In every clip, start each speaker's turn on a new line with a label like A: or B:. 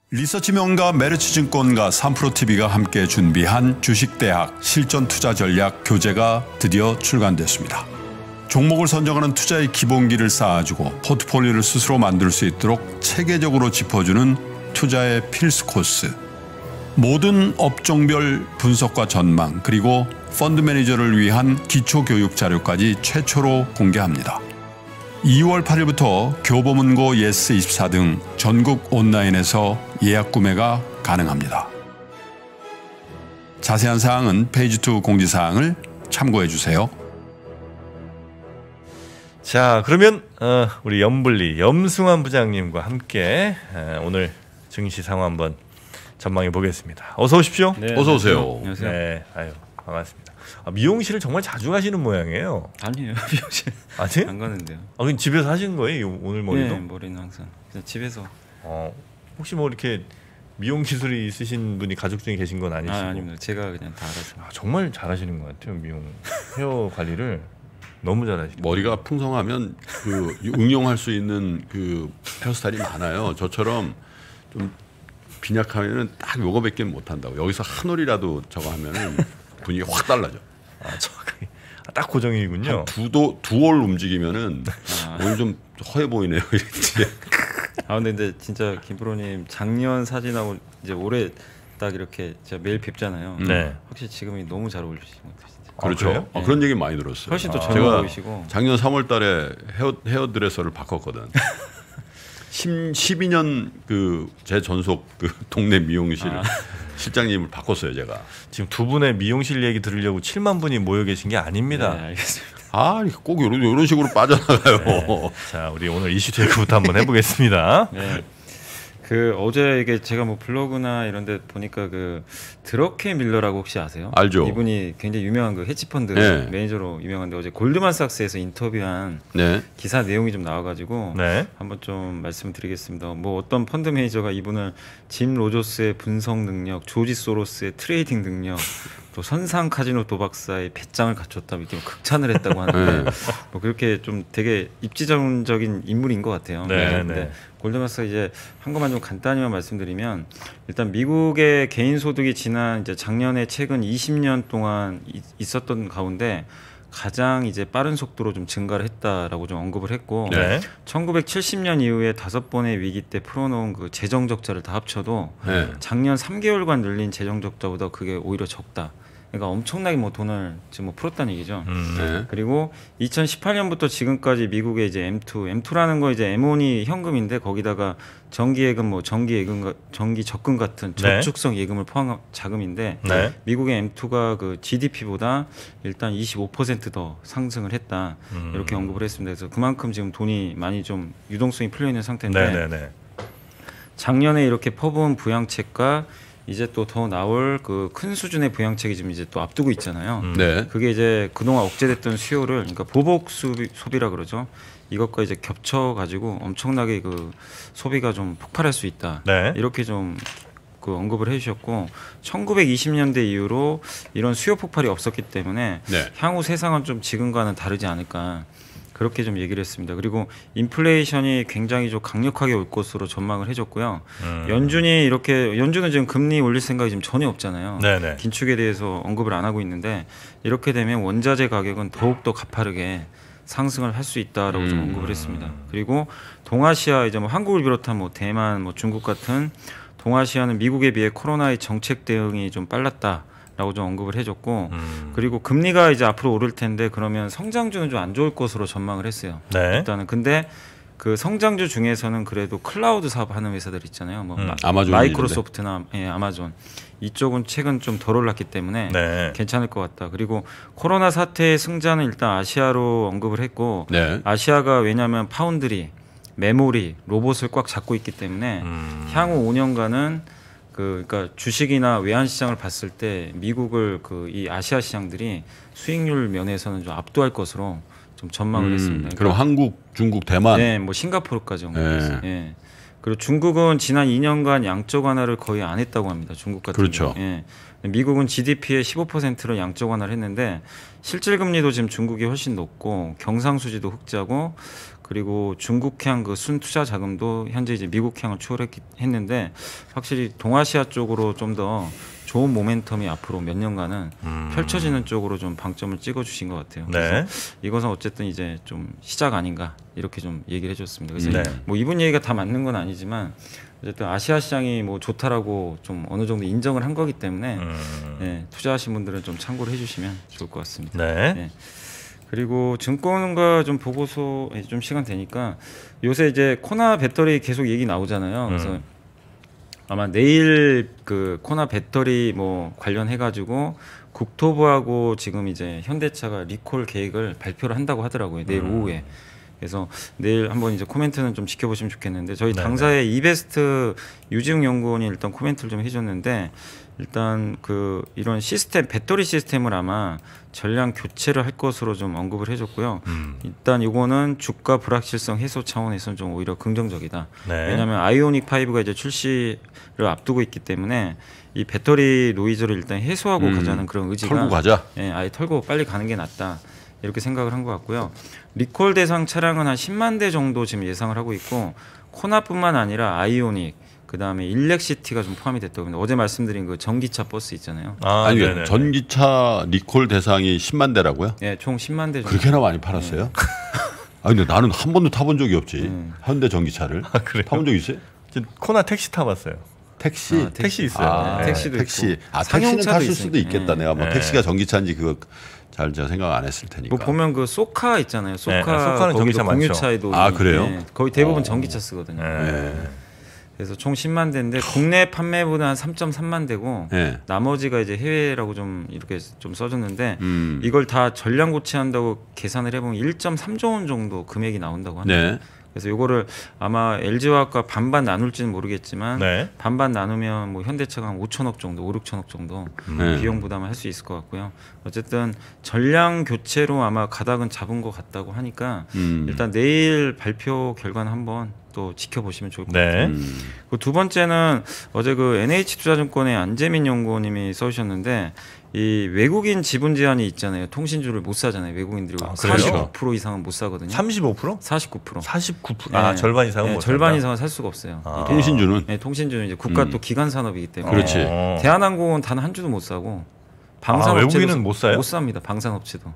A: 리서치 명가 메리츠증권과 3프로TV가 함께 준비한 주식대학 실전투자전략 교재가 드디어 출간됐습니다. 종목을 선정하는 투자의 기본기를 쌓아주고 포트폴리오를 스스로 만들 수 있도록 체계적으로 짚어주는 투자의 필수 코스. 모든 업종별 분석과 전망 그리고 펀드 매니저를 위한 기초교육 자료까지 최초로 공개합니다. 2월 8일부터 교보문고 예스24 등 전국 온라인에서 예약 구매가 가능합니다. 자세한 사항은 페이지 2 공지사항을 참고해 주세요.
B: 자, 그러면 우리 염블리 염승환 부장님과 함께 오늘 증시 상황 한번 전망해 보겠습니다. 어서 오십시오.
C: 네,
A: 어서 오세요.
C: 안녕하세요.
B: 네, 아유 반갑습니다. 미용실을 정말 자주 가시는 모양이에요.
C: 아니에요, 미용실
B: 아니?
C: 안 가는데요.
B: 그럼 집에서 하시는 거예요? 오늘 머리도?
C: 네, 머리는 항상 그냥 집에서.
B: 혹시 뭐 이렇게 미용 기술이 있으신 분이 가족 중에 계신 건 아니시고?
C: 아닙니다. 제가 그냥 다 알아서.
B: 정말 잘하시는 것 같아요. 미용 헤어 관리를 너무 잘하시고.
A: 머리가 풍성하면 그 응용할 수 있는 그 헤어스타일이 많아요. 저처럼 좀 빈약하면은 딱 요거밖에 못 한다고. 여기서 한 올이라도 저거 하면은 분위기 확 달라져.
B: 정확하게 딱 고정이군요.
A: 두올 움직이면은 오늘 좀 허해 보이네요. 이렇게.
C: 근데 진짜 김프로님 작년 사진하고 이제 올해 딱 이렇게 제가 매일 뵙잖아요.
B: 네.
C: 확실히 지금이 너무 잘 어울리시는 것 같아요. 진짜.
A: 그렇죠.
C: 네.
A: 그런 얘기 많이 들었어요.
C: 훨씬 더
A: 제가
C: 젊어 보이시고.
A: 작년 3월달에 헤어드레서를 바꿨거든. 12년 그 제 전속 그 동네 미용실 실장님을 바꿨어요 제가.
B: 지금 두 분의 미용실 얘기 들으려고 7만 분이 모여 계신 게 아닙니다.
C: 네, 알겠습니다.
A: 꼭 이런 식으로 빠져나가요.
B: 네. 자, 우리 오늘 이슈 테이크부터 한번 해보겠습니다.
C: 네. 그 어제 이게 제가 뭐 블로그나 이런데 보니까 그 드러케 밀러라고 혹시 아세요?
A: 알죠.
C: 이분이 굉장히 유명한 그 헤지펀드
A: 네.
C: 매니저로 유명한데 어제 골드만삭스에서 인터뷰한
A: 네.
C: 기사 내용이 좀 나와가지고
B: 네.
C: 한번 좀 말씀드리겠습니다. 뭐 어떤 펀드 매니저가 이분을 짐 로저스의 분석 능력, 조지 소로스의 트레이딩 능력, 또 선상 카지노 도박사의 배짱을 갖췄다 이렇게 극찬을 했다고 하는데
A: 네.
C: 뭐 그렇게 좀 되게 입지적인 인물인 것 같아요.
B: 네,
C: 네.
B: 네.
C: 골드만삭스 이제 한 것만 좀 간단히만 말씀드리면 일단 미국의 개인 소득이 지난 이제 작년에 최근 20년 동안 있었던 가운데 가장 이제 빠른 속도로 좀 증가를 했다라고 좀 언급을 했고
B: 네.
C: 1970년 이후에 5번의 위기 때 풀어놓은 그 재정 적자를 다 합쳐도
A: 네.
C: 작년 3개월간 늘린 재정 적자보다 그게 오히려 적다. 그러니까 엄청나게 뭐 돈을 지금 뭐 풀었다는 얘기죠.
A: 네.
C: 그리고 2018년부터 지금까지 미국의 이제 M2라는 거 이제 M1이 현금인데 거기다가 정기예금 뭐 정기 적금 같은 저축성 예금을 포함한 자금인데
B: 네.
C: 미국의 M2가 그 GDP보다 일단 25% 상승을 했다. 이렇게 언급을 했습니다. 그래서 그만큼 지금 돈이 많이 좀 유동성이 풀려 있는 상태인데
B: 네, 네, 네.
C: 작년에 이렇게 퍼부은 부양책과 이제 또 더 나올 그 큰 수준의 부양책이 지금 이제 또 앞두고 있잖아요.
A: 네.
C: 그게 이제 그동안 억제됐던 수요를 그러니까 보복 소비라 그러죠. 이것과 이제 겹쳐 가지고 엄청나게 그 소비가 좀 폭발할 수 있다.
B: 네.
C: 이렇게 좀 그 언급을 해주셨고 1920년대 이후로 이런 수요 폭발이 없었기 때문에
A: 네.
C: 향후 세상은 좀 지금과는 다르지 않을까. 그렇게 좀 얘기를 했습니다. 그리고 인플레이션이 굉장히 좀 강력하게 올 것으로 전망을 해줬고요. 연준은 지금 금리 올릴 생각이 지금 전혀 없잖아요.
B: 네네.
C: 긴축에 대해서 언급을 안 하고 있는데 이렇게 되면 원자재 가격은 더욱 더 가파르게 상승을 할 수 있다라고 좀 언급을 했습니다. 그리고 동아시아 이제 뭐 한국을 비롯한 뭐 대만, 뭐 중국 같은 동아시아는 미국에 비해 코로나의 정책 대응이 좀 빨랐다라고 좀 언급을 해줬고 그리고 금리가 이제 앞으로 오를 텐데 그러면 성장주는 좀 안 좋을 것으로 전망을 했어요.
B: 네.
C: 일단은 근데 그 성장주 중에서는 그래도 클라우드 사업하는 회사들 있잖아요. 뭐
A: 아마존
C: 마이크로소프트나 아마존 이쪽은 최근 좀 덜 올랐기 때문에
B: 네.
C: 괜찮을 것 같다. 그리고 코로나 사태의 승자는 일단 아시아로 언급을 했고
A: 네.
C: 아시아가 왜냐하면 파운드리, 메모리, 로봇을 꽉 잡고 있기 때문에 향후 5년간은 그러니까 주식이나 외환 시장을 봤을 때 미국을 그 이 아시아 시장들이 수익률 면에서는 좀 압도할 것으로 좀 전망을 했습니다. 그러니까
A: 그럼 한국, 중국, 대만.
C: 네, 뭐 싱가포르까지 언급했어요. 예. 그리고 중국은 지난 2년간 양적 완화를 거의 안 했다고 합니다. 중국 같은
A: 그렇죠.
C: 경우. 예. 미국은 GDP의 15%를 양적 완화를 했는데 실질 금리도 지금 중국이 훨씬 높고 경상수지도 흑자고 그리고 중국향 그 순투자 자금도 현재 이제 미국향을 추월했는데 확실히 동아시아 쪽으로 좀 더 좋은 모멘텀이 앞으로 몇 년간은 펼쳐지는 쪽으로 좀 방점을 찍어주신 것 같아요. 그래서
B: 네.
C: 이것은 어쨌든 이제 좀 시작 아닌가 이렇게 좀 얘기를 해줬습니다. 그래서
B: 네.
C: 뭐 이분 얘기가 다 맞는 건 아니지만 어쨌든 아시아 시장이 뭐 좋다라고 좀 어느 정도 인정을 한 거기 때문에 네, 투자하신 분들은 좀 참고를 해주시면 좋을 것 같습니다.
B: 네.
C: 네. 그리고 증권가 좀 보고서 좀 시간 되니까 요새 이제 코나 배터리 계속 얘기 나오잖아요. 그래서 아마 내일 그 코나 배터리 뭐 관련해 가지고 국토부하고 지금 이제 현대차가 리콜 계획을 발표를 한다고 하더라고요. 내일 오후에. 그래서 내일 한번 이제 코멘트는 좀 지켜보시면 좋겠는데 저희 당사의 이베스트 유지웅 연구원이 일단 코멘트를 좀 해줬는데 일단 그 이런 시스템 배터리 시스템을 아마 전량 교체를 할 것으로 좀 언급을 해줬고요. 일단 이거는 주가 불확실성 해소 차원에서는 좀 오히려 긍정적이다.
B: 네.
C: 왜냐하면 아이오닉 5가 이제 출시를 앞두고 있기 때문에 이 배터리 노이즈를 일단 해소하고 가자는 그런 의지가
A: 털고 가자.
C: 예, 아예 털고 빨리 가는 게 낫다. 이렇게 생각을 한 것 같고요. 리콜 대상 차량은 한 10만 대 정도 지금 예상을 하고 있고 코나뿐만 아니라 아이오닉 그다음에 일렉시티가 좀 포함이 됐다고 합니다. 어제 말씀드린 그 전기차 버스 있잖아요.
A: 아니
B: 네네.
A: 전기차 리콜 대상이 10만 대라고요?
C: 예, 총 10만 대 정도.
A: 그렇게나 많이 팔았어요? 아 근데 나는 한 번도 타본 적이 없지. 현대 전기차를.
B: 그래요?
A: 타본 적 있어요?
B: 지금 코나 택시 타봤어요.
A: 택시.
B: 택시 있어요.
A: 아,
B: 네.
C: 택시도
A: 택시.
C: 있고.
A: 아 택시는
C: 상용차도
A: 탔을
C: 있으니까.
A: 수도 있겠다. 내가 뭐
B: 네.
A: 택시가 전기차인지 그거 잘 제가 생각 안 했을 테니까.
C: 뭐 보면 그 소카 있잖아요. 소카
B: 네, 소카는
C: 거기도
B: 전기차 많죠.
C: 공유차에도
A: 아, 그래요?
C: 예, 거의 대부분 전기차 쓰거든요.
B: 네.
C: 그래서 총 10만 대인데 국내 판매보다 한 3.3만 대고
A: 네.
C: 나머지가 이제 해외라고 좀 이렇게 좀 써줬는데
A: 음.
C: 이걸 다 전량 고치한다고 계산을 해보면 1.3조 원 정도 금액이 나온다고 합니다.
A: 네.
C: 그래서 이거를 아마 LG화학과 반반 나눌지는 모르겠지만
B: 네.
C: 반반 나누면 뭐 현대차가 한 5천억 정도, 5, 6천억 정도
A: 네.
C: 비용 부담을 할 수 있을 것 같고요. 어쨌든 전량 교체로 아마 가닥은 잡은 것 같다고 하니까 일단 내일 발표 결과는 한번 또 지켜보시면 좋을 것 같아요.
B: 네.
C: 그 두 번째는 어제 그 NH투자증권의 안재민 연구원님이 써주셨는데 이 외국인 지분 제한이 있잖아요. 통신주를 못 사잖아요. 외국인들이
B: 그래요?
C: 49% 이상은 못 사거든요.
B: 35%?
C: 49%.
B: 49%. 아,
C: 네.
B: 절반 이상은
C: 네,
B: 못
C: 절반
B: 산다.
C: 이상은 살 수가 없어요.
B: 아.
A: 통신주는
C: 네, 통신주는 이제 국가 또 기간 산업이기 때문에
A: 그렇지.
C: 대한항공은 단 한 주도 못 사고 방산업체도
B: 외국인은 못 사요?
C: 못 삽니다. 방산업체도.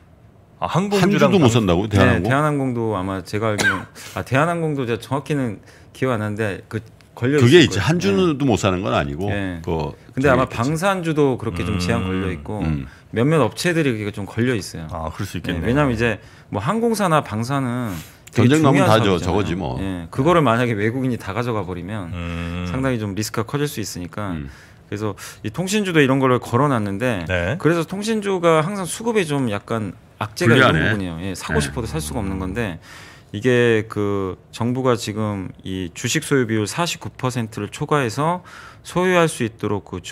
B: 아,
A: 한
B: 항공주랑
A: 주도 못 산다고 대한항공?
C: 네, 대한항공도 아마 제가 알기로는 대한항공도 제가 정확히는 기억 안 나는데 그 걸려 있을
A: 그게
C: 거예요.
A: 있지 한 주도 못 사는 건 아니고.
C: 네.
A: 그
C: 근데 아마
A: 저기
C: 방산주도 그렇게 좀 제한 걸려 있고 몇몇 업체들이 그게 좀 걸려 있어요.
B: 아, 그럴 수
C: 네,
B: 있겠네요.
C: 왜냐하면 이제 뭐 항공사나 방사는 되게
A: 전쟁 나면
C: 중요한
A: 다
C: 사업이잖아요.
A: 저거지 뭐.
C: 예, 그거를 만약에 외국인이 다 가져가 버리면 상당히 좀 리스크가 커질 수 있으니까 그래서 이 통신주도 이런 거를 걸어놨는데
B: 네.
C: 그래서 통신주가 항상 수급이 좀 약간 악재가
A: 불리하네.
C: 이런 부분이에요. 예, 사고 싶어도 살 수가 없는 건데 이게 그 정부가 지금 이 주식 소유 비율 49%를 초과해서 소유할 수 있도록 그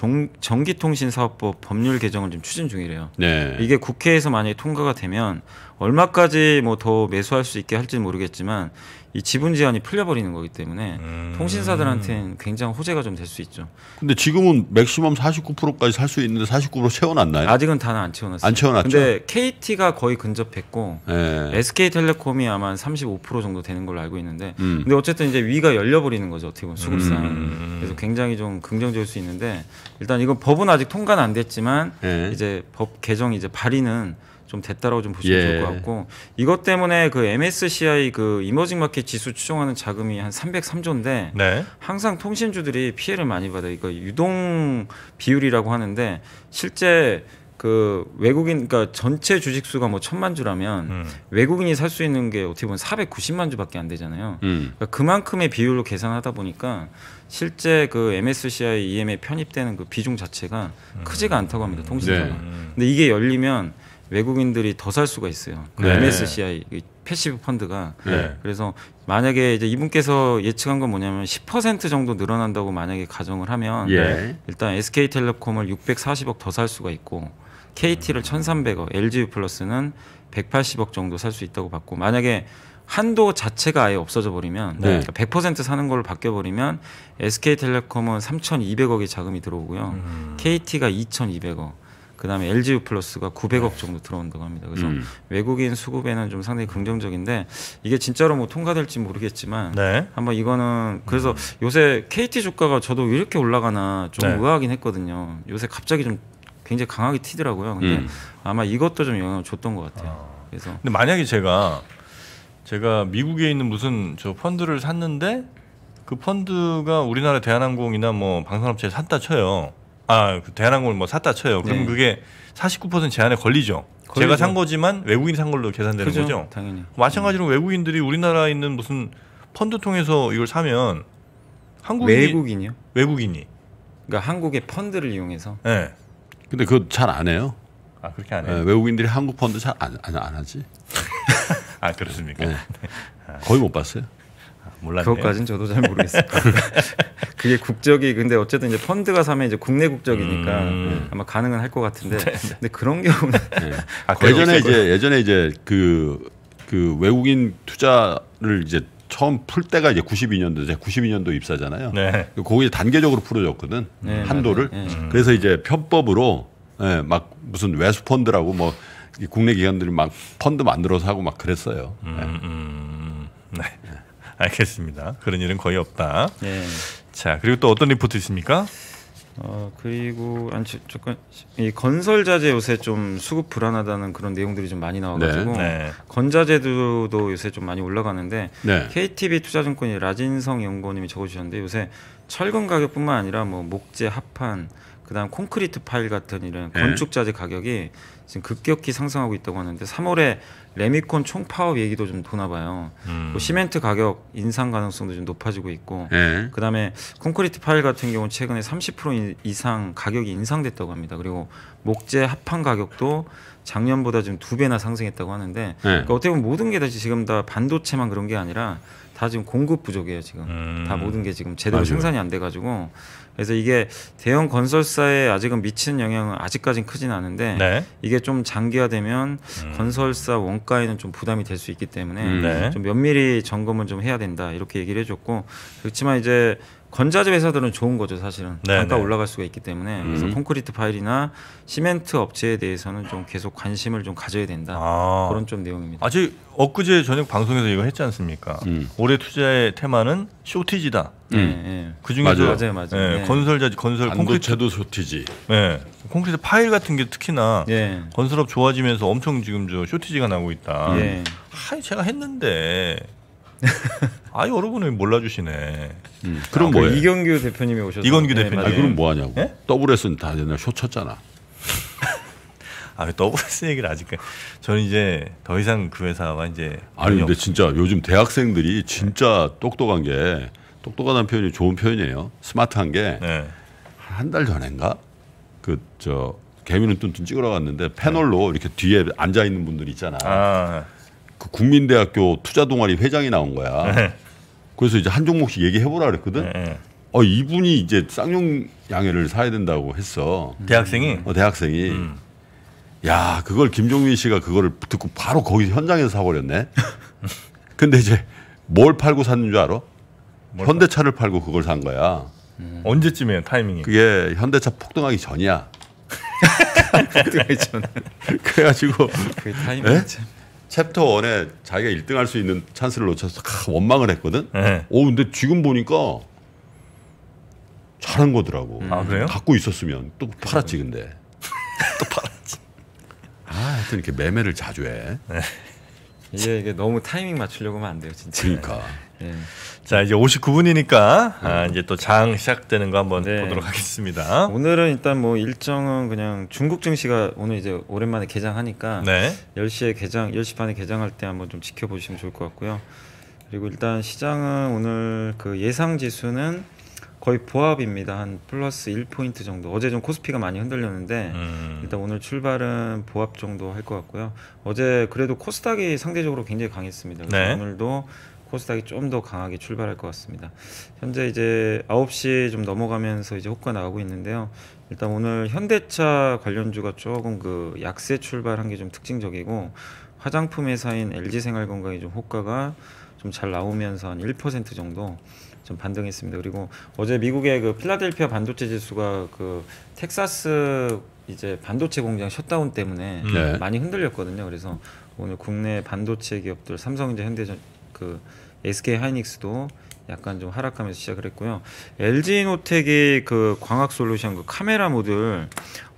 C: 전기통신사업법 법률 개정을 지금 추진 중이래요.
A: 네.
C: 이게 국회에서 만약에 통과가 되면 얼마까지 뭐 더 매수할 수 있게 할지는 모르겠지만 이 지분 제한이 풀려버리는 거기 때문에 통신사들한테는 굉장히 호재가 좀 될 수 있죠.
A: 근데 지금은 맥시멈 49%까지 살 수 있는데 49% 채워놨나요?
C: 아직은 다는 안 채워놨어요.
A: 안 채워놨죠?
C: 근데 KT가 거의 근접했고
A: 네.
C: SK텔레콤이 아마 한 35% 정도 되는 걸로 알고 있는데 근데 어쨌든 이제 위가 열려버리는 거죠. 어떻게 보면 수급상. 그래서 굉장히 좀 긍정적일 수 있는데 일단 이거 법은 아직 통과는 안 됐지만
A: 네.
C: 이제 법 개정 이제 발의는 좀 됐다라고 좀 보시면
A: 예.
C: 좋을 것 같고 이것 때문에 그 MSCI 그 이머징 마켓 지수 추정하는 자금이 한 303조인데
B: 네.
C: 항상 통신주들이 피해를 많이 받아요. 이거 유동 비율이라고 하는데 실제 그 외국인 그러니까 전체 주식 수가 뭐 1,000만 주라면 외국인이 살 수 있는 게 어떻게 보면 490만 주밖에 안 되잖아요. 그러니까 그만큼의 비율로 계산하다 보니까 실제 그 MSCI EM에 편입되는 그 비중 자체가 크지가 않다고 합니다. 통신사가.
A: 네.
C: 근데 이게 열리면 외국인들이 더 살 수가 있어요. 그
A: 네.
C: MSCI 패시브 펀드가.
B: 네.
C: 그래서 만약에 이제 이분께서 예측한 건 뭐냐면 10% 정도 늘어난다고 만약에 가정을 하면
A: 예.
C: 일단 SK텔레콤을 640억 더 살 수가 있고 KT를 1,300억, LG유플러스는 180억 정도 살 수 있다고 봤고 만약에 한도 자체가 아예 없어져 버리면
A: 네.
C: 그러니까 100% 사는 걸로 바뀌어 버리면 SK텔레콤은 3,200억의 자금이 들어오고요. KT가 2,200억. 그다음에 LGU 플러스가 900억 정도 들어온다고 합니다. 그래서 외국인 수급에는 좀 상당히 긍정적인데 이게 진짜로 뭐 통과될지 모르겠지만
B: 네.
C: 한번 이거는 그래서 요새 KT 주가가 저도 왜 이렇게 올라가나 좀
B: 네.
C: 의아하긴 했거든요. 요새 갑자기 좀 굉장히 강하게 튀더라고요. 근데 아마 이것도 좀 영향을 줬던 것 같아요. 그래서
B: 근데 만약에 제가 미국에 있는 무슨 저 펀드를 샀는데 그 펀드가 우리나라 대한항공이나 뭐 방산업체에 샀다 쳐요. 그 대한항공을 뭐 샀다 쳐요. 그럼
C: 네.
B: 그게 49% 제한에 걸리죠. 제가 산 거지만 외국인이 산 걸로 계산되는
C: 그죠?
B: 거죠.
C: 당연히.
B: 마찬가지로 외국인들이 우리나라에 있는 무슨 펀드 통해서 이걸 사면
C: 외국인이요?
B: 외국인이.
C: 그러니까 한국의 펀드를 이용해서.
B: 네.
A: 근데 그거 잘 안 해요.
B: 그렇게 안 해요.
A: 외국인들이 한국 펀드 잘 안 하지.
B: 그렇습니까?
A: 네. 거의 못 봤어요.
B: 몰랐네요.
C: 그것까지는 저도 잘 모르겠어요. 그게 국적이 근데 어쨌든 이제 펀드가 사면 이제 국내 국적이니까 아마 가능은 할 것 같은데. 근데 그런 경우는
A: 예전에 이제 그 외국인 투자를 이제 처음 풀 때가 이제 92년도 입사잖아요.
B: 네.
A: 거기에 단계적으로 풀어줬거든.
C: 네,
A: 한도를.
C: 맞아요. 네.
A: 그래서 이제 편법으로 막 무슨 외수 펀드라고 뭐 국내 기관들이 막 펀드 만들어서 하고 막 그랬어요.
B: 네. 알겠습니다. 그런 일은 거의 없다.
C: 예.
B: 자, 그리고 또 어떤 리포트 있습니까?
C: 그리고 잠깐 이 건설 자재 요새 좀 수급 불안하다는 그런 내용들이 좀 많이 나와가지고
B: 네.
C: 건자재도 요새 좀 많이 올라가는데
A: 네.
C: KTB 투자증권이 라진성 연구원님이 적어주셨는데 요새 철근 가격뿐만 아니라 뭐 목재, 합판, 그다음 콘크리트 파일 같은 이런 건축 자재 가격이 지금 급격히 상승하고 있다고 하는데 3월에 레미콘 총파업 얘기도 좀 도나 봐요. 또 시멘트 가격 인상 가능성도 좀 높아지고 있고
A: 네.
C: 그다음에 콘크리트 파일 같은 경우는 최근에 30% 이상 가격이 인상됐다고 합니다. 그리고 목재 합판 가격도 작년보다 지금 2배나 상승했다고 하는데 그러니까 어떻게 보면 모든 게 다 지금 다 반도체만 그런 게 아니라 다 지금 공급 부족이에요. 지금 다 모든 게 지금 제대로
A: 맞아요.
C: 생산이 안 돼가지고 그래서 이게 대형 건설사에 아직은 미치는 영향은 아직까지는 크진 않은데
B: 네.
C: 이게 좀 장기화되면 건설사 원가에는 좀 부담이 될 수 있기 때문에
B: 네.
C: 좀 면밀히 점검을 좀 해야 된다 이렇게 얘기를 해줬고 그렇지만 이제 건자재 회사들은 좋은 거죠 사실은
B: 네,
C: 단가
B: 네.
C: 올라갈 수가 있기 때문에 그래서 콘크리트 파일이나 시멘트 업체에 대해서는 좀 계속 관심을 좀 가져야 된다 그런 좀 내용입니다.
B: 아직 엊그제 저녁 방송에서 이거 했지 않습니까? 올해 투자의 테마는 쇼티지다.
C: 예.
B: 그 중에서
C: 맞아요.
B: 네.
C: 네.
B: 건설 콘크리트,
A: 반도체도 쇼티지.
B: 네. 콘크리트 파일 같은 게 특히나
C: 예.
B: 건설업 좋아지면서 엄청 지금 저 쇼티지가 나고 있다.
C: 예.
B: 제가 했는데 여러분이 몰라주시네.
A: 그럼 뭐해?
C: 이경규 대표님이 오셔서
B: 이건규 대표님.
C: 맞아요.
A: 그럼 뭐 하냐고.
B: 예?
A: WS는 다 옛날 쇼 쳤잖아.
B: WS 얘기를 아직 저는 이제 더 이상 그 회사와 이제
A: 아니 근데 진짜 요즘 대학생들이 진짜 똑똑하다는 표현이 좋은 표현이에요. 스마트한 게 한 달
B: 네.
A: 전인가 개미는 뚠뚠 찍으러 갔는데 패널로 이렇게 뒤에 앉아 있는 분들 있잖아. 그 국민대학교 투자 동아리 회장이 나온 거야.
B: 네.
A: 그래서 이제 한 종목씩 얘기해 보라 그랬거든.
B: 네.
A: 이분이 이제 쌍용 양해를 사야 된다고 했어.
B: 대학생이
A: 대학생이. 야, 그걸 김종민 씨가 그거를 듣고 바로 거기 현장에서 사버렸네. 근데 이제 뭘 팔고 샀는 줄 알아? 현대차를 팔고 그걸 산 거야.
B: 언제쯤이에요 타이밍이?
A: 그게 현대차 폭등하기 전이야. 그래가지고
C: 그 타이밍 참.
A: 챕터 1에 자기가 1등할 수 있는 찬스를 놓쳐서 원망을 했거든.
B: 네.
A: 근데 지금 보니까 잘한 거더라고.
B: 그래요?
A: 갖고 있었으면 또 팔았지 근데. 또 팔았지. 하여튼 이렇게 매매를 자주 해.
C: 이게 너무 타이밍 맞추려고 하면 안 돼요 진짜.
A: 그러니까.
C: 예.
B: 자 이제 59분이니까 이제 또 장 시작되는 거 한번
C: 네.
B: 보도록 하겠습니다.
C: 오늘은 일단 뭐 일정은 그냥 중국 증시가 오늘 이제 오랜만에 개장하니까
B: 네.
C: 10시 반에 개장할 때 한번 좀 지켜보시면 좋을 것 같고요. 그리고 일단 시장은 오늘 그 예상 지수는 거의 보합입니다. 한 플러스 1포인트 정도. 어제 좀 코스피가 많이 흔들렸는데 일단 오늘 출발은 보합 정도 할 것 같고요. 어제 그래도 코스닥이 상대적으로 굉장히 강했습니다. 그래서
B: 네.
C: 오늘도 코스닥이 좀 더 강하게 출발할 것 같습니다. 현재 이제 9시 좀 넘어가면서 이제 호가 나가고 있는데요. 일단 오늘 현대차 관련주가 조금 그 약세 출발한 게 좀 특징적이고 화장품 회사인 LG생활건강이 좀 호가가 좀 잘 나오면서 한 1% 정도 좀 반등했습니다. 그리고 어제 미국의 그 필라델피아 반도체 지수가 그 텍사스 이제 반도체 공장 셧다운 때문에
A: 네.
C: 많이 흔들렸거든요. 그래서 오늘 국내 반도체 기업들 삼성전자, 현대전, 그 SK 하이닉스도 약간 좀 하락하면서 시작을 했고요. LG노텍이 그 광학솔루션 그 카메라 모듈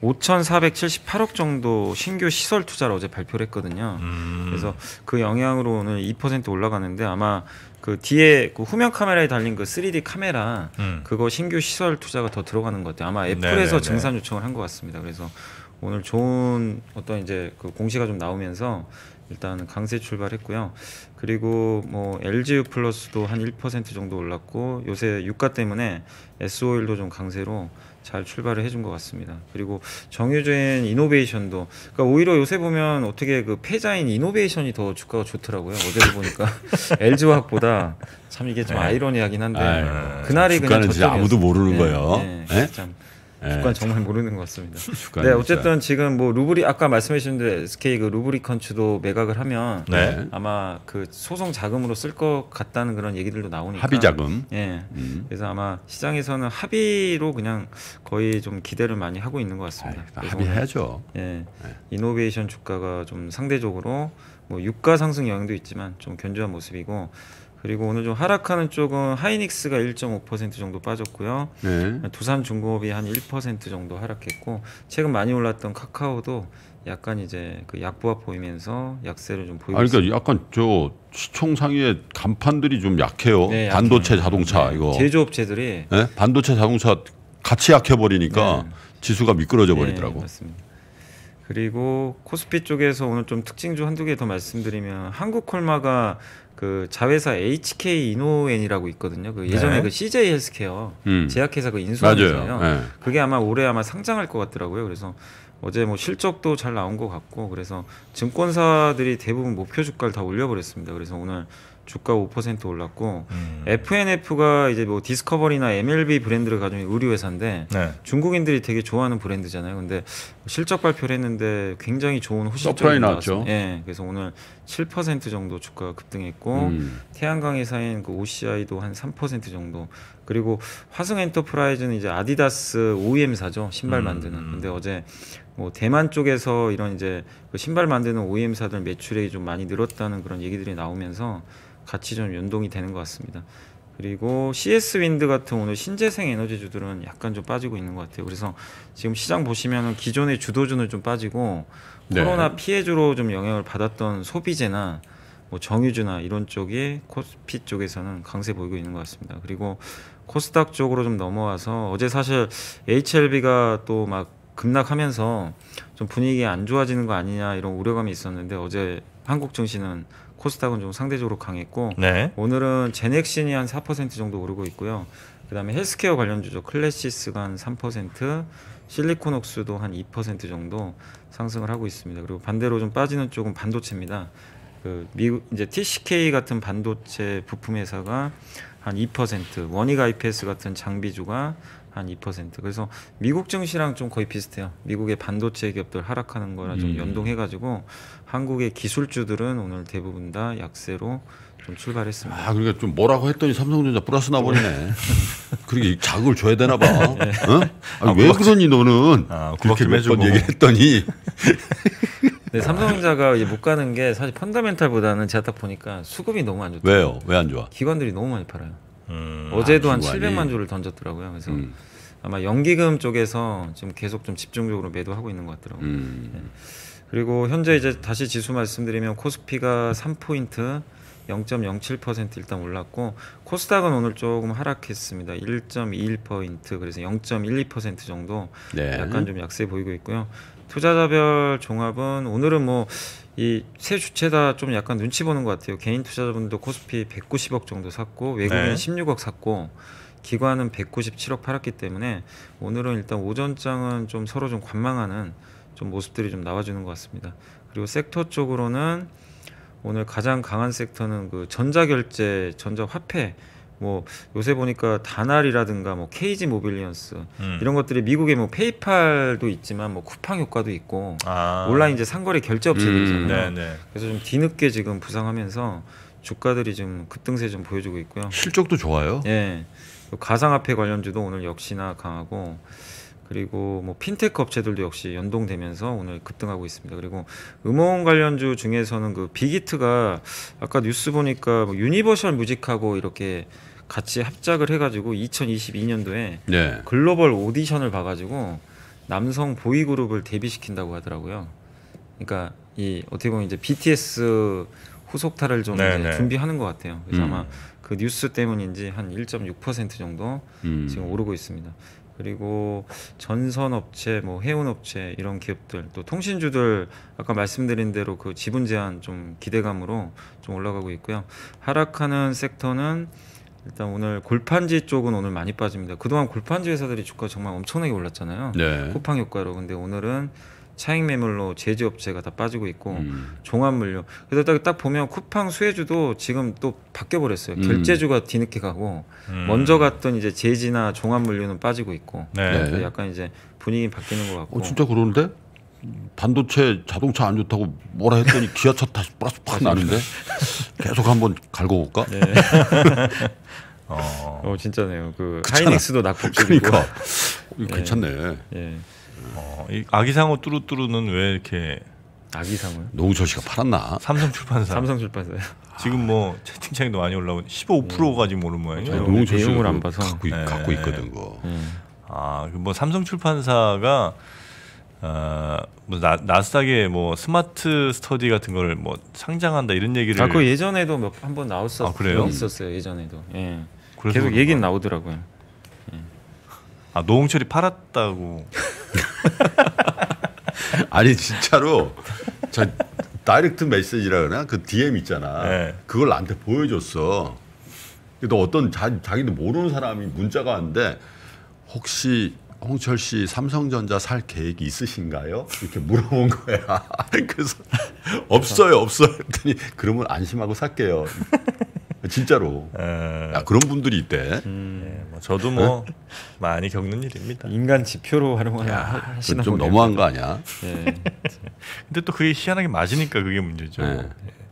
C: 5,478억 정도 신규 시설 투자를 어제 발표를 했거든요. 그래서 그 영향으로 오늘 2% 올라가는데 아마 그 뒤에 그 후면 카메라에 달린 그 3D 카메라 그거 신규 시설 투자가 더 들어가는 것 같아요. 아마 애플에서
B: 네네네.
C: 증산 요청을 한 것 같습니다. 그래서 오늘 좋은 어떤 이제 그 공시가 좀 나오면서 일단 강세 출발했고요. 그리고 뭐 LGU 플러스도 한 1% 정도 올랐고 요새 유가 때문에 S-오일도 좀 강세로 잘 출발을 해준 것 같습니다. 그리고 정유주인 이노베이션도 그러니까 오히려 요새 보면 어떻게 그 패자인 이노베이션이 더 주가가 좋더라고요. 어제도 보니까 LG화학보다 참 이게 좀 아이러니하긴 한데 그날이 그냥
A: 주가는 진짜 아무도 모르는 거예요.
C: 네, 참 주가는 정말 모르는 것 같습니다.
A: 주가는
C: 네, 어쨌든 지금 뭐 루브리 아까 말씀해주신 대로 SK 그 루브리컨츠도 매각을 하면
B: 네.
C: 아마 그 소송 자금으로 쓸 것 같다는 그런 얘기들도 나오니까
A: 합의 자금.
C: 예. 그래서 아마 시장에서는 합의로 그냥 거의 좀 기대를 많이 하고 있는 것 같습니다. 그래서 오늘,
A: 합의해야죠.
C: 예. 이노베이션 주가가 좀 상대적으로 뭐 유가 상승 영향도 있지만 좀 견조한 모습이고 그리고 오늘 좀 하락하는 쪽은 하이닉스가 1.5% 정도 빠졌고요.
A: 네.
C: 두산중공업이 한 1% 정도 하락했고 최근 많이 올랐던 카카오도 약간 이제 그 약보합 보이면서 약세를 좀 보이고 있습니다.
A: 그러니까 약간 저 시총 상위의 간판들이 좀 약해요.
C: 네,
A: 반도체 자동차
C: 네,
A: 이거.
C: 제조업체들이
A: 네? 반도체 자동차 같이 약해 버리니까
C: 네.
A: 지수가 미끄러져
C: 네,
A: 버리더라고.
C: 맞습니다. 그리고 코스피 쪽에서 오늘 좀 특징주 한두 개 더 말씀드리면 한국콜마가 그 자회사 HK 이노엔이라고 있거든요. 그 예전에
B: 네.
C: 그 CJ 헬스케어 제약회사 그
A: 맞아요.
C: 인수하면서요.
A: 네.
C: 그게 아마 올해 아마 상장할 것 같더라고요. 그래서 어제 뭐 실적도 잘 나온 것 같고 그래서 증권사들이 대부분 목표 주가를 다 올려버렸습니다. 그래서 오늘 주가 5% 올랐고 FNF가 이제 뭐 디스커버리나 MLB 브랜드를 가지고 있는 의류 회사인데
B: 네.
C: 중국인들이 되게 좋아하는 브랜드잖아요. 근데 실적 발표를 했는데 굉장히 좋은
A: 서프라이
C: 호실적이
A: 나왔죠.
C: 나왔어요. 예. 그래서 오늘 7% 정도 주가가 급등했고 태양광 회사인 그 OCI도 한 3% 정도. 그리고 화승 엔터프라이즈는 이제 아디다스 OEM사죠. 신발 만드는. 근데 어제 뭐 대만 쪽에서 이런 이제 그 신발 만드는 OEM사들 매출액이 좀 많이 늘었다는 그런 얘기들이 나오면서 같이 좀 연동이 되는 것 같습니다. 그리고 CS 윈드 같은 오늘 신재생 에너지주들은 약간 좀 빠지고 있는 것 같아요. 그래서 지금 시장 보시면은 기존의 주도주는 좀 빠지고
A: 네.
C: 코로나 피해주로 좀 영향을 받았던 소비재나 뭐 정유주나 이런 쪽이 코스피 쪽에서는 강세 보이고 있는 것 같습니다. 그리고 코스닥 쪽으로 좀 넘어와서 어제 사실 HLB가 또 막 급락하면서 좀 분위기 안 좋아지는 거 아니냐 이런 우려감이 있었는데 어제 한국 증시는 코스닥은 좀 상대적으로 강했고
B: 네.
C: 오늘은 제넥신이 한 4% 정도 오르고 있고요. 그다음에 헬스케어 관련주죠. 클래시스가 한 3%, 실리콘옥스도 한 2% 정도 상승을 하고 있습니다. 그리고 반대로 좀 빠지는 쪽은 반도체입니다. 그 미국 이제 TCK 같은 반도체 부품 회사가 한 2%, 원익 IPS 같은 장비주가 한 2%. 그래서 미국 증시랑 좀 거의 비슷해요. 미국의 반도체 기업들 하락하는 거랑 좀 연동해가지고 한국의 기술주들은 오늘 대부분 다 약세로 좀 출발했습니다.
A: 아, 그러니까 좀 뭐라고 했더니 삼성전자 플러스 나버리네. 그렇게 자극을 줘야 되나 봐.
C: 네.
A: 어? 아니, 왜 그러니 너는?
B: 구박
A: 그렇게
B: 좀
A: 몇
B: 해주고.
A: 번 얘기했더니
C: 네, 삼성전자가 이제 못 가는 게 사실 펀더멘탈보다는 제가 딱 보니까 수급이 너무 안 좋다.
A: 왜요? 왜 안 좋아?
C: 기관들이 너무 많이 팔아요. 어제도 한
A: 기관이.
C: 700만 주를 던졌더라고요. 그래서 아마 연기금 쪽에서 지금 계속 좀 집중적으로 매도하고 있는 것 같더라고요. 네. 그리고 현재 이제 다시 지수 말씀드리면 코스피가 3포인트 0.07% 일단 올랐고 코스닥은 오늘 조금 하락했습니다. 1.21포인트 그래서 0.12% 정도
A: 네.
C: 약간 좀 약세 보이고 있고요. 투자자별 종합은 오늘은 뭐 이 세 주체다 좀 약간 눈치 보는 것 같아요. 개인 투자자분도 코스피 190억 정도 샀고 외국인
B: 네.
C: 16억 샀고 기관은 197억 팔았기 때문에 오늘은 일단 오전장은 좀 서로 좀 관망하는 좀 모습들이 좀 나와주는 것 같습니다. 그리고 섹터 쪽으로는 오늘 가장 강한 섹터는 그 전자결제, 전자화폐 뭐 요새 보니까 다날이라든가 뭐 KG 모빌리언스 이런 것들이 미국에 뭐 페이팔도 있지만 뭐 쿠팡 효과도 있고 온라인 이제 상거래 결제 업체들이잖아요.
B: 네네.
C: 그래서 좀 뒤늦게 지금 부상하면서 주가들이 좀 급등세 좀 보여주고 있고요.
A: 실적도 좋아요.
C: 예. 가상화폐 관련주도 오늘 역시나 강하고 그리고 뭐 핀테크 업체들도 역시 연동되면서 오늘 급등하고 있습니다. 그리고 음원 관련주 중에서는 그 빅히트가 아까 뉴스 보니까 뭐 유니버셜 뮤직하고 이렇게 같이 합작을 해가지고 2022년도에
A: 네.
C: 글로벌 오디션을 봐가지고 남성 보이그룹을 데뷔시킨다고 하더라고요. 그러니까 이 어떻게 보면 이제 BTS 후속타를 좀 이제 준비하는 것 같아요. 그래서 아마 그 뉴스 때문인지 한 1.6% 정도 지금 오르고 있습니다. 그리고 전선업체, 뭐 해운업체 이런 기업들, 또 통신주들 아까 말씀드린 대로 그 지분 제한 좀 기대감으로 좀 올라가고 있고요. 하락하는 섹터는 일단 오늘 골판지 쪽은 오늘 많이 빠집니다. 그동안 골판지 회사들이 주가 정말 엄청나게 올랐잖아요.
A: 네.
C: 쿠팡 효과로. 근데 오늘은 차익 매물로 제조업체가 다 빠지고 있고 종합물류. 그래서 딱 보면 쿠팡 수혜주도 지금 또 바뀌어 버렸어요. 결제주가 뒤늦게 가고 먼저 갔던 이제 제지나 종합물류는 빠지고 있고.
B: 네.
C: 약간 이제 분위기 바뀌는 것 같고.
A: 진짜 그러는데 반도체 자동차 안 좋다고 뭐라 했더니 기아차 다시 플러스 팍 나는데 계속 한번 갈고 볼까?
C: 네. 진짜네요. 그 하이닉스도 낙폭주고.
A: 그러니까 괜찮네.
C: 예.
B: 이 아기상어 뚜루뚜루는 왜 이렇게
C: 아기상어요?
A: 노홍철 씨가 팔았나?
B: 삼성출판사.
C: 삼성출판사요.
B: 지금 뭐 채팅창에도 많이 올라오고 15%가 지금 오른 모양이에요.
A: 노홍철 씨가
C: 내용을 안 봐서
A: 갖고 있거든 거.
B: 뭐 삼성출판사가 뭐 나스닥에 뭐 스마트 스터디 같은 걸 뭐 상장한다 이런 얘기를.
C: 그 예전에도 한번 나왔었어요.
B: 그래요?
C: 있었어요 예전에도. 예.
B: 그래서
C: 계속 얘기는 나오더라고요.
B: 노홍철이 팔았다고.
A: 아니 진짜로 저 다이렉트 메시지라 그러나 그 DM 있잖아.
B: 네.
A: 그걸 나한테 보여줬어. 또 어떤 자기도 모르는 사람이 문자가 왔는데 혹시 홍철 씨 삼성전자 살 계획이 있으신가요? 이렇게 물어본 거야. 그래서 없어요. 했더니 그러면 안심하고 살게요. 진짜로. 야, 그런 분들이 있대.
B: 뭐 저도 뭐 많이 겪는 일입니다.
C: 인간 지표로 활용하시나
A: 좀 너무한 거 아니야?
C: 예.
B: 근데 또 그게 희한하게 맞으니까 그게 문제죠.
A: 네.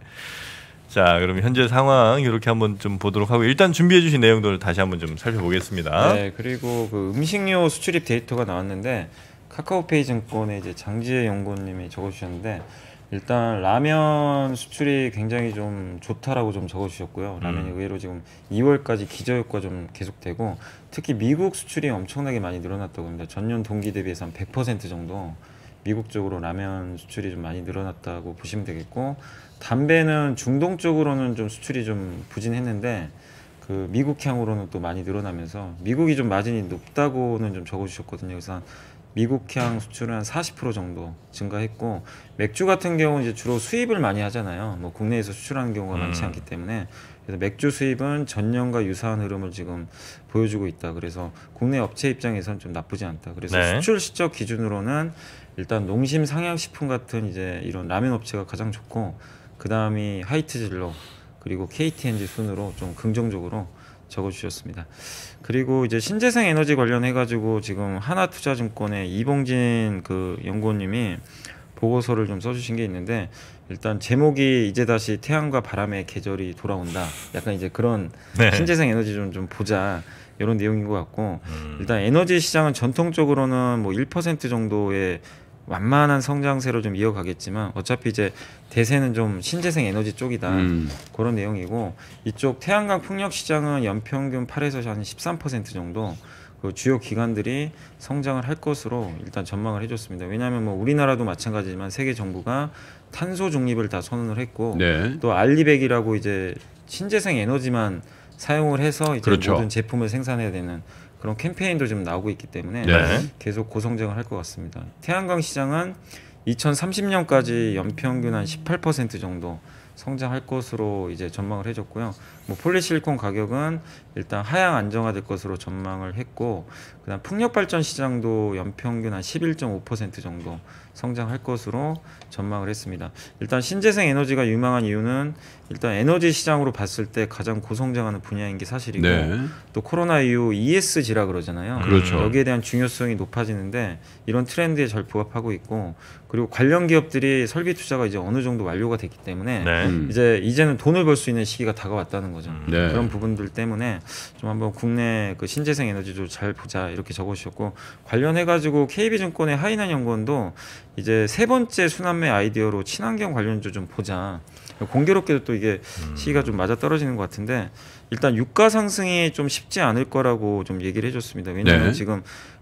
B: 자, 그럼 현재 상황 이렇게 한번 좀 보도록 하고 일단 준비해 주신 내용들을 다시 한번 좀 살펴보겠습니다.
C: 네, 그리고 그 음식료 수출입 데이터가 나왔는데 카카오페이 증권의 이제 장지혜 연구원님이 적어주셨는데 일단 라면 수출이 굉장히 좀 좋다라고 좀 적어주셨고요. 라면이 의외로 지금 2월까지 기저효과 좀 계속되고 특히 미국 수출이 엄청나게 많이 늘어났다고 합니다. 전년 동기 대비해서 한 100% 정도 미국 쪽으로 라면 수출이 좀 많이 늘어났다고 보시면 되겠고 담배는 중동 쪽으로는 좀 수출이 좀 부진했는데 그 미국향으로는 또 많이 늘어나면서 미국이 좀 마진이 높다고는 좀 적어주셨거든요. 그래서 한 미국향 수출은 한 40% 정도 증가했고 맥주 같은 경우는 이제 주로 수입을 많이 하잖아요. 뭐 국내에서 수출하는 경우가 많지 않기 때문에 그래서 맥주 수입은 전년과 유사한 흐름을 지금 보여주고 있다. 그래서 국내 업체 입장에서는 좀 나쁘지 않다. 그래서 수출 실적 기준으로는 일단 농심 상향식품 같은 이제 이런 라면 업체가 가장 좋고 그 다음이 하이트진로 그리고 KTNG 순으로 좀 긍정적으로 적어주셨습니다. 그리고 이제 신재생 에너지 관련해 가지고 지금 하나투자증권의 이봉진 그 연구원님이 보고서를 좀 써주신 게 있는데 일단 제목이 이제 다시 태양과 바람의 계절이 돌아온다. 약간 이제 그런 신재생 에너지 좀 보자. 이런 내용인 것 같고 일단 에너지 시장은 전통적으로는 뭐 1% 정도의 완만한 성장세로 좀 이어가겠지만 어차피 이제 대세는 좀 신재생 에너지 쪽이다 그런 내용이고 이쪽 태양광 풍력 시장은 연평균 8에서 한 13% 정도 그 주요 기관들이 성장을 할 것으로 일단 전망을 해줬습니다. 왜냐하면 뭐 우리나라도 마찬가지지만 세계 정부가 탄소 중립을 다 선언을 했고 또 알리백이라고 이제 신재생 에너지만 사용을 해서 이제 모든 제품을 생산해야 되는 그런 캠페인도 좀 나오고 있기 때문에 계속 고성장을 할 것 같습니다. 태양광 시장은 2030년까지 연평균 한 18% 정도 성장할 것으로 이제 전망을 해줬고요. 뭐 폴리실리콘 가격은 일단 하향 안정화될 것으로 전망을 했고, 그다음 풍력 발전 시장도 연평균 한 11.5% 정도 성장할 것으로 전망을 했습니다. 일단 신재생 에너지가 유망한 이유는 일단 에너지 시장으로 봤을 때 가장 고성장하는 분야인 게 사실이고
A: 네.
C: 또 코로나 이후 ESG라 그러잖아요.
A: 그렇죠.
C: 여기에 대한 중요성이 높아지는데 이런 트렌드에 잘 부합하고 있고 그리고 관련 기업들이 설비 투자가 이제 어느 정도 완료가 됐기 때문에
B: 네.
C: 이제는 돈을 벌 수 있는 시기가 다가왔다는 거죠.
A: 네.
C: 그런 부분들 때문에 좀 한번 국내 그 신재생 에너지도 잘 보자 이렇게 적어주셨고 관련해 가지고 KB증권의 하이난 연구원도 이제 세 번째 순환매 아이디어로 친환경 관련주 좀 보자. 공교롭게도 또 이게 시기가 좀 맞아 떨어지는 것 같은데 일단 유가 상승이 좀 쉽지 않을 거라고 좀 얘기를 해줬습니다. 왜냐하면
A: 네.
C: 지금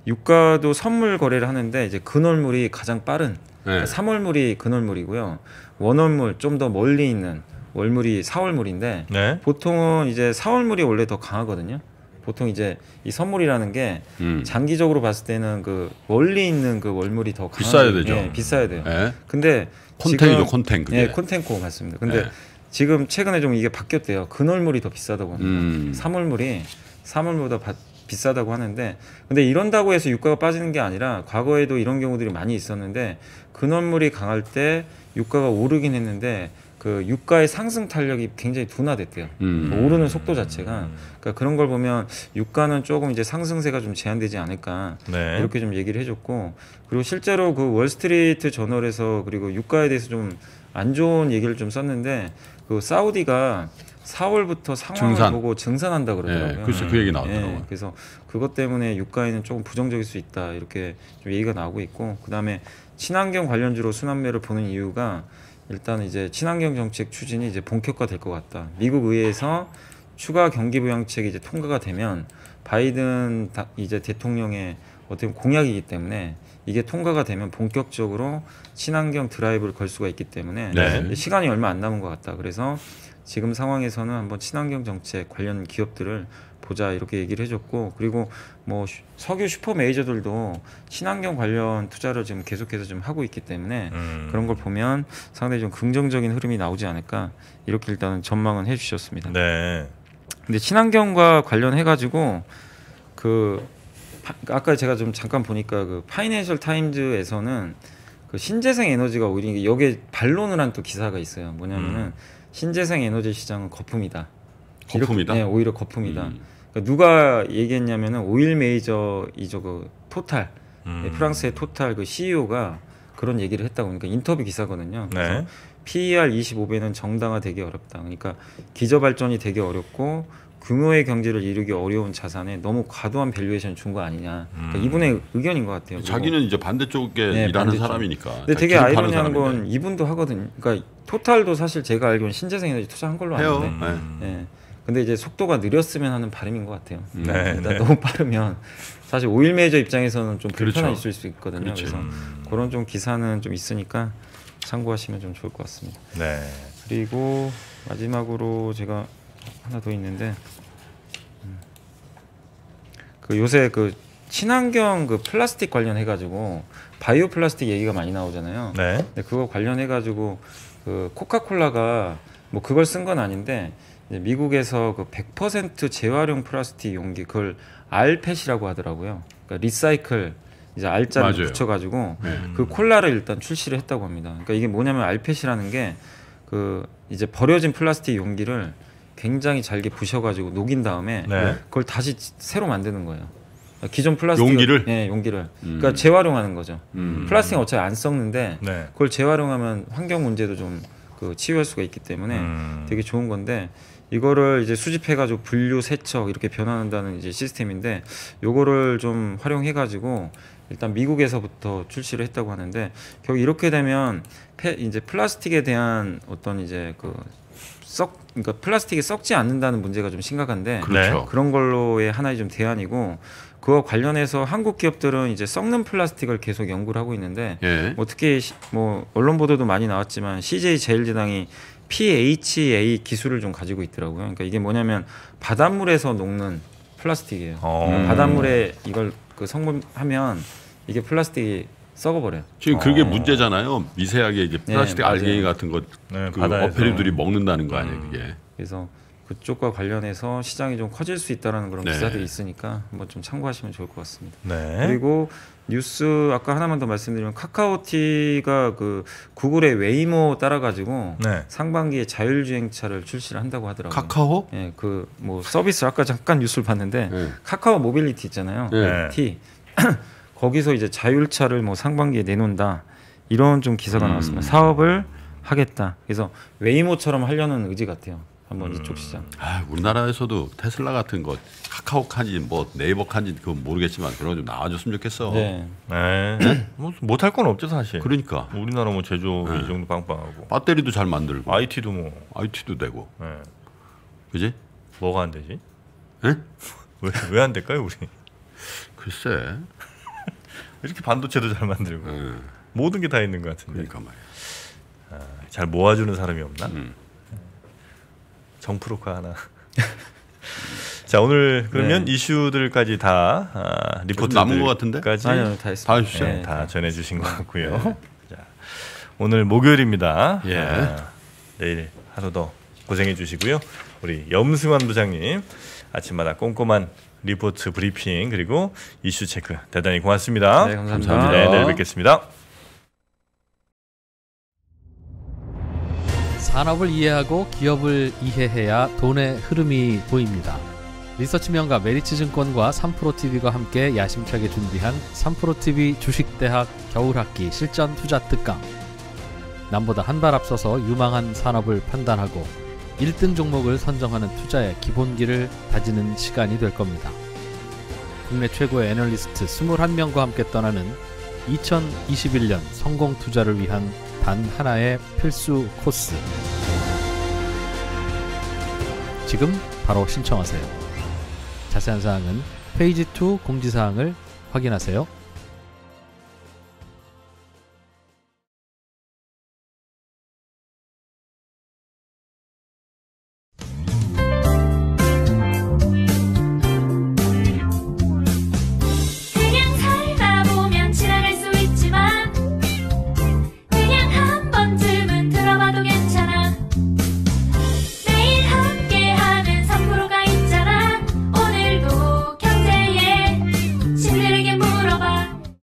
C: 유가도 선물 거래를 하는데 이제 근월물이 가장 빠른
A: 네.
C: 3월물이 근월물이고요. 원월물 좀 더 멀리 있는 월물이 4월물인데
B: 네.
C: 보통은 이제 4월물이 원래 더 강하거든요. 보통 이제 이 선물이라는 게
A: 음.
C: 장기적으로 봤을 때는 그 멀리 있는 그 월물이 더 강하게
A: 비싸야 되죠.
C: 예, 비싸야 돼요.
A: 네.
C: 근데
A: 콘텐이죠,
C: 지금-
A: 콘텐 그게.
C: 예, 콘텐코 맞습니다. 근데
A: 네.
C: 지금 최근에 좀 이게 바뀌었대요. 근월물이 더 비싸다고 합니다. 3월물이 3월보다 비싸다고 하는데 근데 이런다고 해서 유가가 빠지는 게 아니라 과거에도 이런 경우들이 많이 있었는데 근월물이 강할 때 유가가 오르긴 했는데 그 유가의 상승 탄력이 굉장히 둔화됐대요. 오르는 속도 자체가 그러니까 그런 걸 보면 유가는 조금 이제 상승세가 좀 제한되지 않을까
B: 네.
C: 이렇게 좀 얘기를 해줬고 그리고 실제로 그 월스트리트 저널에서 그리고 유가에 대해서 좀 안 좋은 얘기를 좀 썼는데 그 사우디가 4월부터 상황을
A: 증산.
C: 보고 증산한다 그러더라고요.
A: 네, 글쎄 그 얘기 나왔더라고요.
C: 예, 그래서 그것 때문에 유가에는 조금 부정적일 수 있다 이렇게 좀 얘기가 나오고 있고 그다음에 친환경 관련주로 순환매를 보는 이유가 일단 이제 친환경 정책 추진이 이제 본격화될 것 같다. 미국 의회에서 추가 경기 부양책이 이제 통과가 되면 바이든 이제 대통령의 어떤 공약이기 때문에 이게 통과가 되면 본격적으로 친환경 드라이브를 걸 수가 있기 때문에
A: 네.
C: 시간이 얼마 안 남은 것 같다. 그래서 지금 상황에서는 한번 친환경 정책 관련 기업들을 보자 이렇게 얘기를 해줬고 그리고 뭐 석유 슈퍼 메이저들도 친환경 관련 투자를 지금 계속해서 좀 하고 있기 때문에 그런 걸 보면 상당히 좀 긍정적인 흐름이 나오지 않을까 이렇게 일단은 전망은 해주셨습니다.
B: 네.
C: 근데 친환경과 관련해 가지고 아까 제가 좀 잠깐 보니까 그 파이낸셜 타임즈에서는 그 신재생 에너지가 오히려 여기에 반론을 한 또 기사가 있어요. 뭐냐면은 신재생 에너지 시장은 거품이다.
A: 거품이다?
C: 네, 오히려 거품이다. 그러니까 누가 얘기했냐면은 오일 메이저이죠 그 토탈 프랑스의 토탈 그 CEO가 그런 얘기를 했다고 그러니까 인터뷰 기사거든요. 그래서
B: 네.
C: PER 25배는 정당화되기 어렵다. 그러니까 기저 발전이 되게 어렵고 규모의 경제를 이루기 어려운 자산에 너무 과도한 밸류에이션 준 거 아니냐. 그러니까 이분의 의견인 것 같아요.
A: 자기는 이제 반대쪽에
C: 네,
A: 일하는
C: 반대쪽.
A: 사람이니까.
C: 근데 되게
A: 기술파는
C: 아이러니한 건
A: 사람인데.
C: 이분도 하거든요. 그러니까 토탈도 사실 제가 알기로는 신재생 에너지 투자한 걸로
A: 해요.
C: 아는데.
A: 네.
C: 예. 근데 이제 속도가 느렸으면 하는 바람인 것 같아요.
B: 네,
C: 일단
B: 네.
C: 너무 빠르면 사실 오일 메이저 입장에서는 좀 불편함이
A: 그렇죠.
C: 있을 수 있거든요.
A: 그렇지.
C: 그래서 그런 좀 기사는 좀 있으니까 참고하시면 좀 좋을 것 같습니다.
B: 네.
C: 그리고 마지막으로 제가 하나 더 있는데 그 요새 그 친환경 그 플라스틱 관련해 가지고 바이오 플라스틱 얘기가 많이 나오잖아요.
B: 네.
C: 근데 그거 관련해 가지고 그 코카콜라가 뭐 그걸 쓴 건 아닌데 이제 미국에서 그 100% 재활용 플라스틱 용기 그걸 알펫이라고 하더라고요. 그러니까 리사이클 이제 알자를
A: 맞아요.
C: 붙여가지고
A: 네.
C: 그 콜라를 일단 출시를 했다고 합니다. 그러니까 이게 뭐냐면 알펫이라는 게 그 이제 버려진 플라스틱 용기를 굉장히 잘게 부셔가지고 녹인 다음에
B: 네.
C: 그걸 다시 새로 만드는 거예요. 기존 플라스틱
A: 용기를?
C: 네, 용기를. 그러니까 재활용하는 거죠.
A: 음.
C: 플라스틱은 어차피 안 썩는데
B: 네.
C: 그걸 재활용하면 환경 문제도 좀 그 치유할 수가 있기 때문에 되게 좋은 건데 이거를 이제 수집해가지고 분류, 세척 이렇게 변환한다는 이제 시스템인데 요거를 좀 활용해가지고 일단 미국에서부터 출시를 했다고 하는데 결국 이렇게 되면 이제 플라스틱에 대한 어떤 이제 그러니까 플라스틱이 썩지 않는다는 문제가 좀 심각한데
A: 그렇죠.
C: 그런 걸로의 하나의 좀 대안이고 그와 관련해서 한국 기업들은 이제 썩는 플라스틱을 계속 연구를 하고 있는데
A: 예.
C: 뭐 특히 뭐 언론 보도도 많이 나왔지만 CJ 제일제당이 PHA 기술을 좀 가지고 있더라고요. 그러니까 이게 뭐냐면 바닷물에서 녹는 플라스틱이에요. 그러니까 바닷물에 이걸 그 성분하면 이게 플라스틱이 썩어버려요.
A: 지금 그게 문제잖아요. 미세하게 이제 플라스틱
C: 네, 맞아요.
A: 알갱이 같은 거
B: 네,
A: 그
B: 바다에서.
A: 어패류들이 먹는다는 거 아니에요, 그게.
C: 그래서 그쪽과 관련해서 시장이 좀 커질 수 있다라는 그런
A: 네.
C: 기사들이 있으니까 한번 좀 참고하시면 좋을 것 같습니다.
B: 네.
C: 그리고 뉴스 아까 하나만 더 말씀드리면 카카오티가 그 구글의 웨이모 따라가지고
B: 네.
C: 상반기에 자율주행차를 출시를 한다고 하더라고요.
A: 카카오?
C: 예, 그 뭐 서비스 아까 잠깐 뉴스를 봤는데
A: 네.
C: 카카오 모빌리티 있잖아요.
A: 네.
C: T 거기서 이제 자율차를 뭐 상반기에 내놓는다 이런 좀 기사가 나왔습니다. 사업을 하겠다. 그래서 웨이모처럼 하려는 의지 같아요. 한번 이쪽 시장.
A: 우리나라에서도 테슬라 같은 거 카카오 칸지 뭐 네이버 칸지 그건 모르겠지만 그런 거 좀 나와줬으면 좋겠어.
C: 네.
B: 네. 뭐 못할 건 없죠 사실.
A: 그러니까
B: 우리나라 뭐 제조 이 정도 빵빵하고
A: 배터리도 잘 만들고
B: IT도 뭐
A: IT도 되고,
B: 네.
A: 그지?
B: 뭐가 안 되지?
A: 예?
B: 왜 안 될까요 우리?
A: 글쎄.
B: 이렇게 반도체도 잘 만들고
A: 예.
B: 모든 게 다 있는 것 같은데
A: 그러니까 말이야.
B: 잘 모아주는 사람이 없나?
A: 음.
B: 정프로카 하나. 자 오늘 그러면 이슈들까지 다 리포트
A: 남은 것 같은데?
C: 아니요, 다 했습니다.
A: 다 해주세요.
B: 네, 다 전해주신 것 같고요. 자, 오늘 목요일입니다.
A: 예.
B: 내일 하루 더 고생해 주시고요. 우리 염승환 부장님 아침마다 꼼꼼한 리포트 브리핑 그리고 이슈 체크 대단히 고맙습니다.
C: 네, 감사합니다.
A: 감사합니다.
B: 네, 내일 뵙겠습니다.
D: 산업을 이해하고 기업을 이해해야 돈의 흐름이 보입니다. 리서치 명가 메리츠증권과 3프로TV가 함께 야심차게 준비한 3프로TV 주식대학 겨울학기 실전 투자 특강. 남보다 한 발 앞서서 유망한 산업을 판단하고 1등 종목을 선정하는 투자의 기본기를 다지는 시간이 될 겁니다. 국내 최고의 애널리스트 21명과 함께 떠나는 2021년 성공 투자를 위한 단 하나의 필수 코스. 지금 바로 신청하세요. 자세한 사항은 페이지 2 공지사항을 확인하세요.